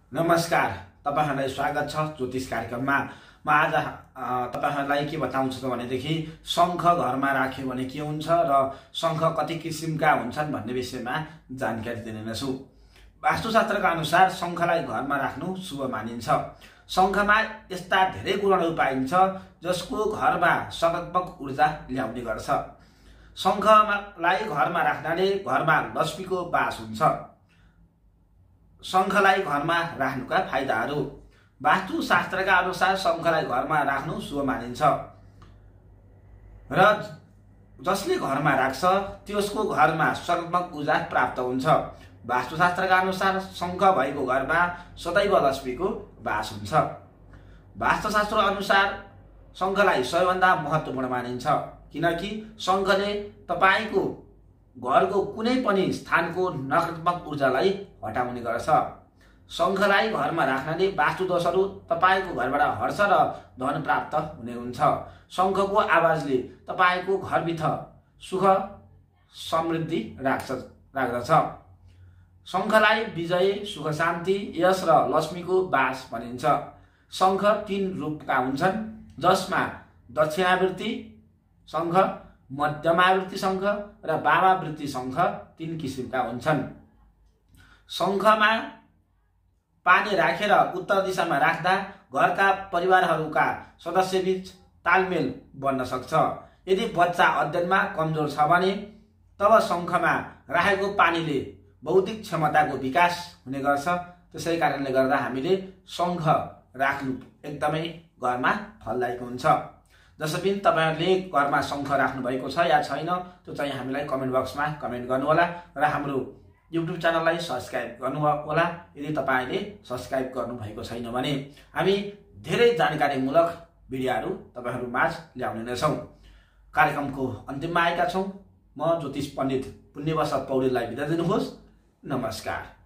नमस्कार, तपाईहरुलाई स्वागत छ ज्योतिष कार्यक्रममा। म आज तपाईहरुलाई के बताउँछु त भनेदेखि शंख घरमा राख्यो भने के हुन्छ र शंख कति किसिमका हुन्छन् भन्ने विषयमा जानकारी दिने छु। वास्तुशास्त्रका अनुसार शंखलाई घरमा राख्नु शुभ मानिन्छ। शंखमा यस्ता धेरै गुणहरू पाइन्छ जसको घरमा सकारात्मक ऊर्जा ल्याउने गर्छ। शंखलाई घरमा राख्नाले घरमा लक्ष्मीको वास हुन्छ। शंखलाई घरमा राख्नुका फाइदाहरू। वास्तुशास्त्रका अनुसार शंखलाई घरमा राख्नु शुभ मानिन्छ र जसले घरमा राख्छ त्यसको घरमा सकारात्मक ऊर्जा प्राप्त हुन्छ। वास्तुशास्त्रका अनुसार शंख भएको घरमा सदैव लक्ष्मीको वास हुन्छ। वास्तुशास्त्र अनुसार शंखलाई सबैभन्दा महत्त्वपूर्ण मानिन्छ किनकि शंखले तपाईको घरको कुनै पनि स्थानको नकारात्मक ऊर्जालाई हटाउने गर्छ। शंखलाई घरमा राख्नाले वास्तु दोषहरू तपाईको घरबाट हट्छ र धन प्राप्त हुने हुन्छ। शंखको आवाजले तपाईको घरभित्र सुख समृद्धि राख्दछ। शंखलाई विजय, सुख शान्ति, यश र लक्ष्मीको वास भनिन्छ। शंख 3 रूपका हुन्छन् जसमा दक्षिणावृत्ति शंख, मध्यमावृत्ति शंख र वामावृत्ति शंख 3 किसिमका हुन्छन्। शंखमा पानी राखेर उत्तर दिशामा राख्दा घरका परिवारहरूका सदस्यबीच तालमेल बन्न सक्छ। यदि बच्चा अध्ययनमा कमजोर छ भने तब शंखमा राखेको पानीले बौद्धिक क्षमताको विकास हुने गर्छ। त्यसै कारणले गर्दा हामीले शंख राख्नु एकदमै घरमा फलदायक हुन्छ। जसरी तपाईहरुले घरमा शंख राख्नु भएको छ या छैन त्यो चाहिँ हामीलाई कमेन्ट बक्समा कमेन्ट गर्नुहोला र हाम्रो YouTube च्यानललाई सब्स्क्राइब गर्नुहोला यदि तपाईले सब्स्क्राइब गर्नु भएको छैन भने। हामी धेरै जानकारीमूलक भिडियोहरू तपाईहरु माझ ल्याउने नै छौं। कार्यक्रमको अन्तिममा आएका छौं। म ज्योतिष पण्डित पुण्यवसत पौडेललाई बिदा दिनुहोस्। नमस्कार।